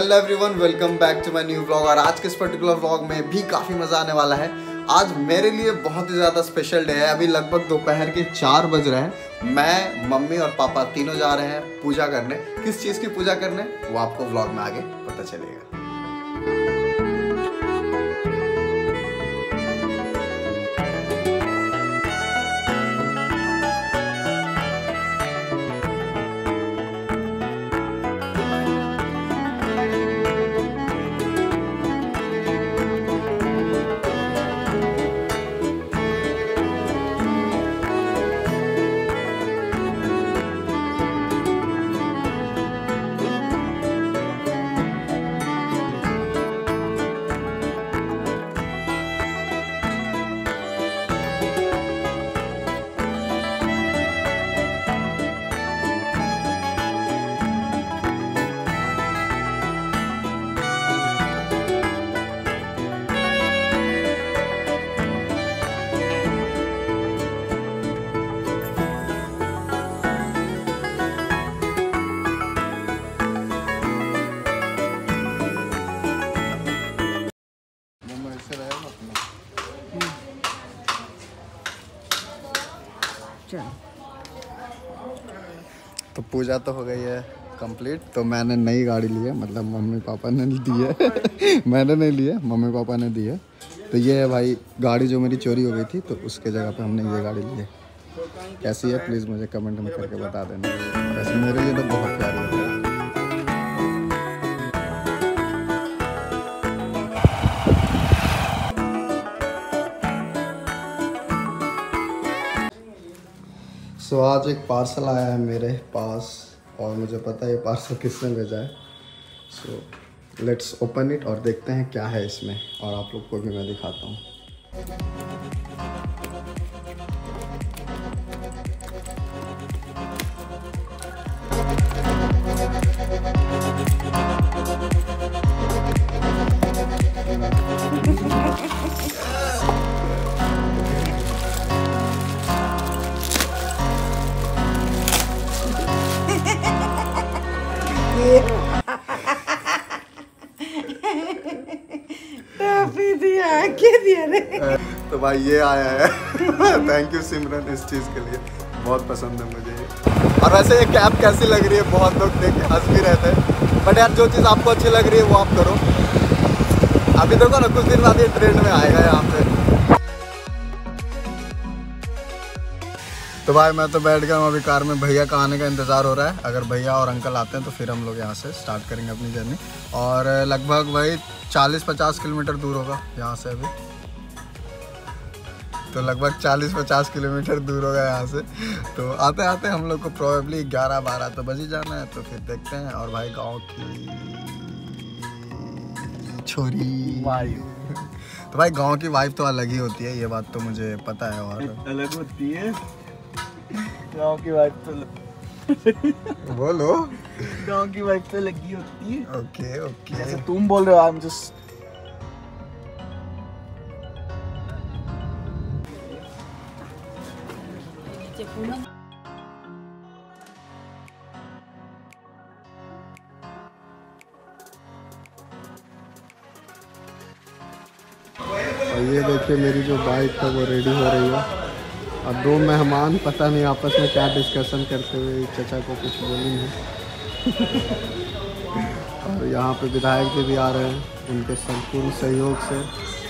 Hello everyone, welcome back to my new vlog. और आज के इस पर्टिकुलर व्लॉग में भी काफ़ी मज़ा आने वाला है। आज मेरे लिए बहुत ही ज़्यादा स्पेशल डे है। अभी लगभग दोपहर के 4 बज रहे हैं। मैं, मम्मी और पापा तीनों जा रहे हैं पूजा करने। किस चीज़ की पूजा करने वो आपको व्लॉग में आगे पता चलेगा। तो पूजा तो हो गई है कंप्लीट। तो मैंने नई गाड़ी ली है, मतलब मम्मी पापा ने दी है मैंने नहीं ली है, मम्मी पापा ने दी है। तो ये है भाई गाड़ी जो मेरी चोरी हो गई थी, तो उसके जगह पे हमने ये गाड़ी ली है। कैसी है प्लीज़ मुझे कमेंट में करके बता देना। वैसे मेरे लिए तो बहुत प्यारी है। सो आज एक पार्सल आया है मेरे पास और मुझे पता है ये पार्सल किसने भेजा है। सो लेट्स ओपन इट और देखते हैं क्या है इसमें, और आप लोग को भी मैं दिखाता हूँ। तो भाई ये आया है थैंक यू सिमरन इस चीज़ के लिए, बहुत पसंद है मुझे ये। और वैसे ये कैप कैसी लग रही है, बहुत लोग देख के हंस भी रहते हैं, बट यार जो चीज़ आपको अच्छी लग रही है वो आप करो। अभी देखो ना, कुछ दिन बाद ये ट्रेंड में आएगा यहाँ पे। तो भाई मैं तो बैठ गया हूँ अभी कार में। भैया का आने का इंतज़ार हो रहा है। अगर भैया और अंकल आते हैं तो फिर हम लोग यहाँ से स्टार्ट करेंगे अपनी जर्नी। और लगभग भाई 40-50 किलोमीटर दूर होगा यहाँ से अभी। तो लगभग 40-50 किलोमीटर दूर होगा यहाँ से। तो आते आते हम लोग को प्रोबेबली 11-12 तो बज ही जाना है। तो फिर देखते हैं। और भाई गाँव की छोरी वाइब तो भाई गाँव की वाइब तो अलग ही होती है, ये बात तो मुझे पता है। और अलग होती है गाँव की वाइब तो बोलो गाँव की वाइब तो लगी होती है। ओके ओके, जैसे तुम बोल रहे हो, आई एम जस्ट और ये देखिए मेरी जो बाइक है वो रेडी हो रही है। और दो मेहमान पता नहीं आपस में क्या डिस्कशन करते हुए चचा को कुछ बोलेंगे और यहाँ पे विधायक जी भी आ रहे हैं, उनके संपूर्ण सहयोग से